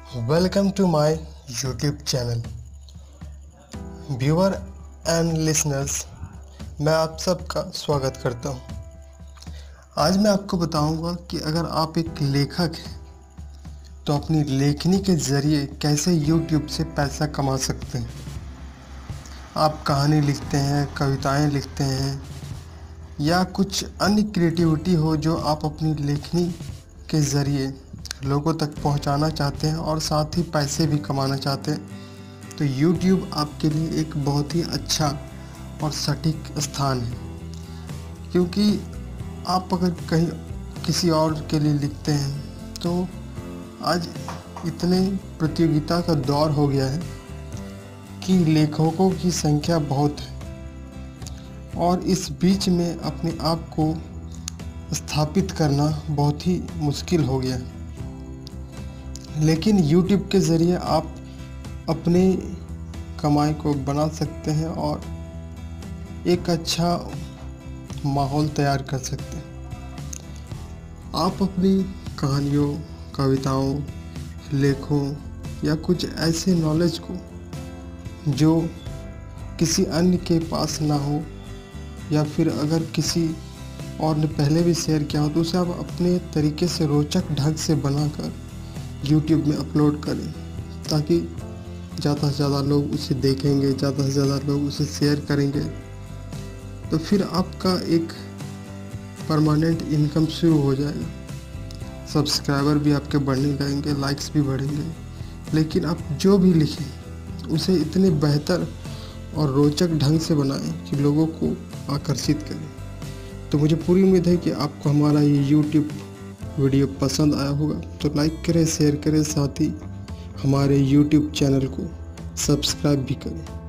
Welcome to my YouTube channel. Viewer and listeners, मैं आप सबका स्वागत करता हूं। आज मैं आपको बताऊंगा कि अगर आप एक लेखक हैं तो अपनी लेखनी के ज़रिए कैसे यूट्यूब से पैसा कमा सकते हैं। आप कहानी लिखते हैं, कविताएं लिखते हैं या कुछ अन्य क्रिएटिविटी हो जो आप अपनी लेखनी के ज़रिए लोगों तक पहुंचाना चाहते हैं और साथ ही पैसे भी कमाना चाहते हैं, तो YouTube आपके लिए एक बहुत ही अच्छा और सटीक स्थान है। क्योंकि आप अगर कहीं किसी और के लिए लिखते हैं तो आज इतने प्रतियोगिता का दौर हो गया है कि लेखकों की संख्या बहुत है और इस बीच में अपने आप को स्थापित करना बहुत ही मुश्किल हो गया है। लेकिन YouTube के ज़रिए आप अपने कमाई को बना सकते हैं और एक अच्छा माहौल तैयार कर सकते हैं। आप अपनी कहानियों, कविताओं, लेखों या कुछ ऐसे नॉलेज को जो किसी अन्य के पास ना हो या फिर अगर किसी और ने पहले भी शेयर किया हो तो उसे आप अपने तरीके से रोचक ढंग से बनाकर YouTube में अपलोड करें, ताकि ज़्यादा से ज़्यादा लोग उसे देखेंगे, ज़्यादा से ज़्यादा लोग उसे शेयर करेंगे, तो फिर आपका एक परमानेंट इनकम शुरू हो जाएगा। सब्सक्राइबर भी आपके बढ़ने लगेंगे, लाइक्स भी बढ़ेंगे। लेकिन आप जो भी लिखें उसे इतने बेहतर और रोचक ढंग से बनाएं कि लोगों को आकर्षित करें। तो मुझे पूरी उम्मीद है कि आपको हमारा ये YouTube वीडियो पसंद आया होगा, तो लाइक करें, शेयर करें, साथ ही हमारे YouTube चैनल को सब्सक्राइब भी करें।